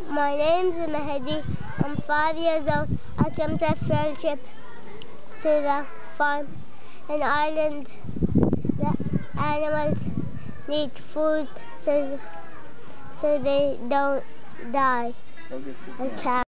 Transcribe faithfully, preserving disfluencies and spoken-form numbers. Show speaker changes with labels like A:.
A: My name's Mahdi. I'm five years old. I came to a field trip to the farm, an island. The animals need food so, so they don't die as time.